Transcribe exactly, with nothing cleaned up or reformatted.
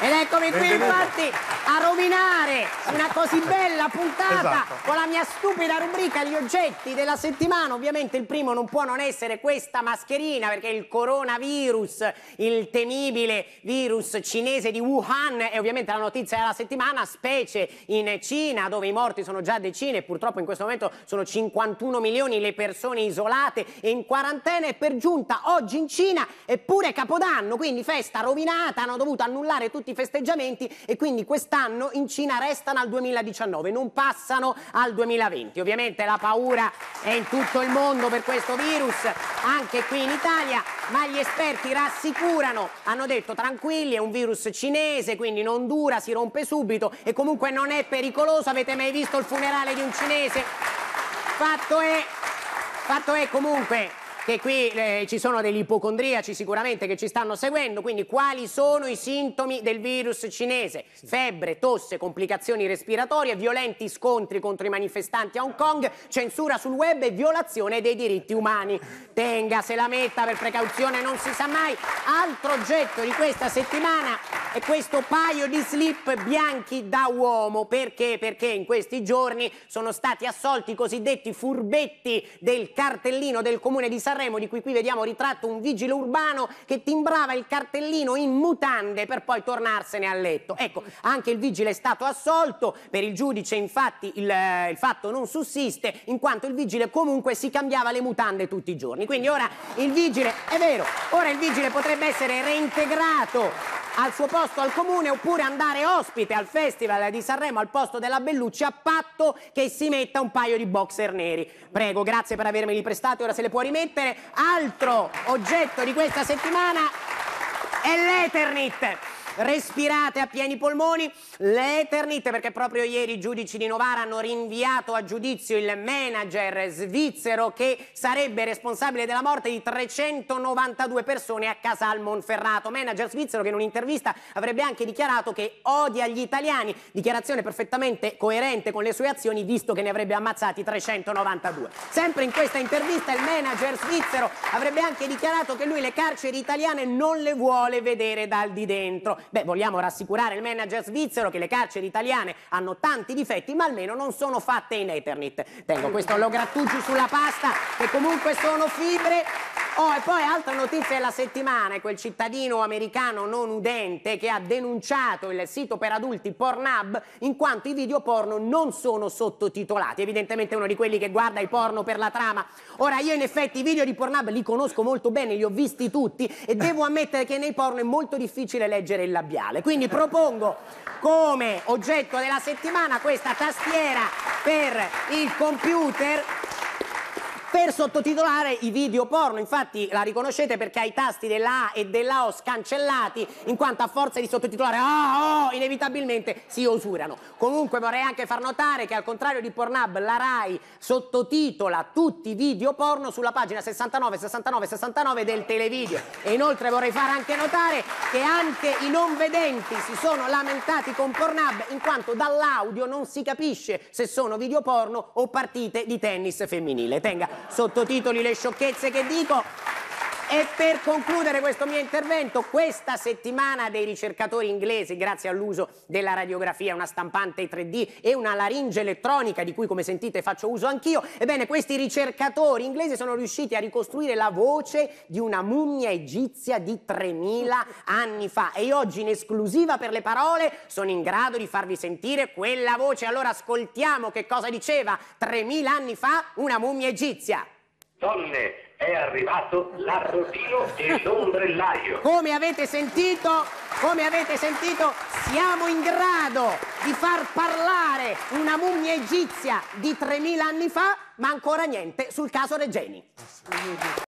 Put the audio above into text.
Ed eccomi qui infatti a rovinare una così bella puntata esatto. con la mia stupida rubrica Gli oggetti della settimana. Ovviamente il primo non può non essere questa mascherina, perché il coronavirus, il temibile virus cinese di Wuhan, è ovviamente la notizia della settimana, specie in Cina, dove i morti sono già decine e purtroppo in questo momento sono cinquantuno milioni le persone isolate e in quarantena, e per giunta oggi in Cina è pure Capodanno, quindi festa rovinata, hanno dovuto annullare tutti i festeggiamenti e quindi quest'anno in Cina restano al duemiladiciannove, non passano al duemilaventi. Ovviamente la paura è in tutto il mondo per questo virus, anche qui in Italia, ma gli esperti rassicurano, hanno detto tranquilli, è un virus cinese, quindi non dura, si rompe subito e comunque non è pericoloso. Avete mai visto il funerale di un cinese? Fatto è, fatto è comunque che qui eh, ci sono degli ipocondriaci sicuramente che ci stanno seguendo, quindi quali sono i sintomi del virus cinese? Febbre, tosse, complicazioni respiratorie, violenti scontri contro i manifestanti a Hong Kong, censura sul web e violazione dei diritti umani. Tenga, se la metta per precauzione, non si sa mai. Altro oggetto di questa settimana è questo paio di slip bianchi da uomo. Perché? Perché in questi giorni sono stati assolti i cosiddetti furbetti del cartellino del comune di Sanremo, di cui qui vediamo ritratto un vigile urbano che timbrava il cartellino in mutande per poi tornarsene a letto. Ecco, anche il vigile è stato assolto. Per il giudice infatti il, il fatto non sussiste, in quanto il vigile comunque si cambiava le mutande tutti i giorni. Quindi ora il vigile, è vero, ora il vigile potrebbe essere reintegrato al suo posto al comune oppure andare ospite al Festival di Sanremo al posto della Bellucci, a patto che si metta un paio di boxer neri. Prego, grazie per avermeli prestati, ora se le può rimettere. Altro oggetto di questa settimana è l'Eternit. Respirate a pieni polmoni l'Eternit, perché proprio ieri i giudici di Novara hanno rinviato a giudizio il manager svizzero che sarebbe responsabile della morte di trecentonovantadue persone a Casal Monferrato. Manager svizzero che in un'intervista avrebbe anche dichiarato che odia gli italiani, dichiarazione perfettamente coerente con le sue azioni, visto che ne avrebbe ammazzati trecentonovantadue. Sempre in questa intervista il manager svizzero avrebbe anche dichiarato che lui le carceri italiane non le vuole vedere dal di dentro. Beh, vogliamo rassicurare il manager svizzero che le carceri italiane hanno tanti difetti, ma almeno non sono fatte in Eternit. Tengo, questo lo grattugi sulla pasta, che comunque sono fibre. Oh, e poi altra notizia della settimana è quel cittadino americano non udente che ha denunciato il sito per adulti Pornhub in quanto i video porno non sono sottotitolati. Evidentemente uno di quelli che guarda i porno per la trama. Ora, io in effetti i video di Pornhub li conosco molto bene, li ho visti tutti e devo ammettere che nei porno è molto difficile leggere il labiale. Quindi propongo come oggetto della settimana questa tastiera per il computer per sottotitolare i video porno. Infatti la riconoscete perché ha i tasti della A e della O scancellati, in quanto a forza di sottotitolare ah, oh, inevitabilmente si usurano. Comunque vorrei anche far notare che al contrario di Pornhub la Rai sottotitola tutti i video porno sulla pagina sessantanove, sessantanove, sessantanove del televideo. E inoltre vorrei fare anche notare che anche i non vedenti si sono lamentati con Pornhub, in quanto dall'audio non si capisce se sono video porno o partite di tennis femminile. Tenga, sottotitoli le sciocchezze che dico. E per concludere questo mio intervento, questa settimana dei ricercatori inglesi, grazie all'uso della radiografia, una stampante tre D e una laringe elettronica, di cui come sentite faccio uso anch'io, ebbene questi ricercatori inglesi sono riusciti a ricostruire la voce di una mummia egizia di tremila anni fa. E io oggi in esclusiva per le parole sono in grado di farvi sentire quella voce. Allora ascoltiamo che cosa diceva tremila anni fa una mummia egizia. Donne, è arrivato l'arrotino e l'ombrellaio. Come avete sentito, come avete sentito, siamo in grado di far parlare una mummia egizia di tremila anni fa, ma ancora niente sul caso Regeni.